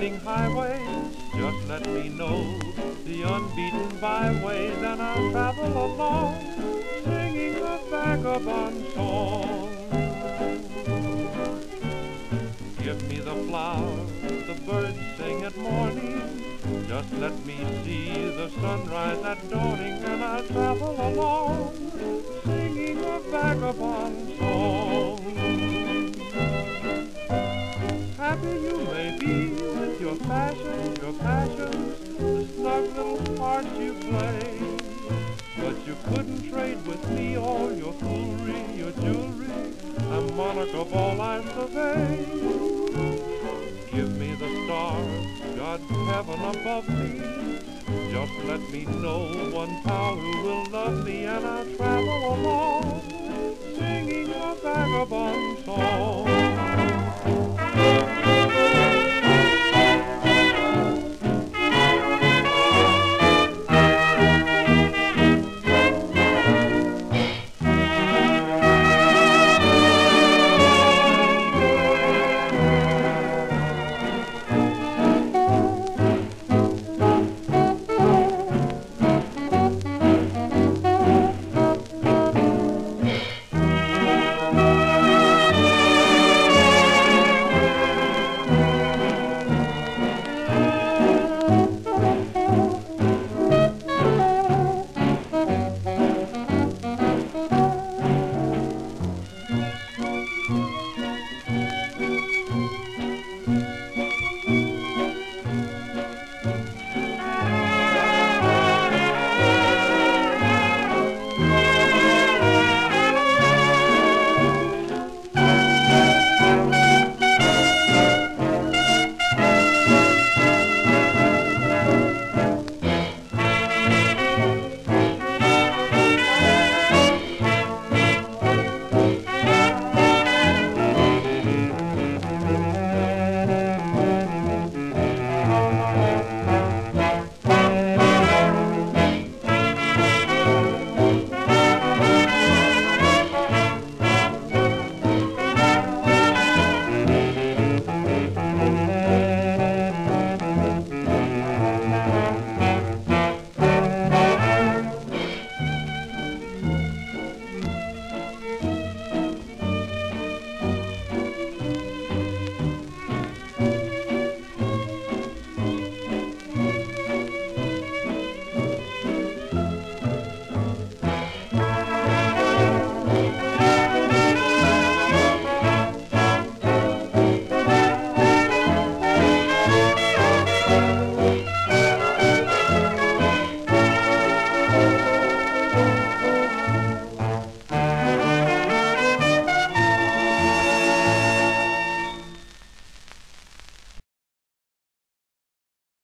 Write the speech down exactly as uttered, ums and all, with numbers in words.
winding highways, just let me know the unbeaten byways, and I'll travel along, singing a vagabond song. Give me the flowers, the birds sing at morning, just let me see the sunrise at dawning, and I'll travel along, singing a vagabond song. Happy you may be with your passions, your passions, the snug little parts you play, but you couldn't trade with me all your foolery, your jewelry, a monarch of all I survey. Give me the stars, God's heaven above me, just let me know one pal who will love me, and I'll travel along, singing a vagabond song.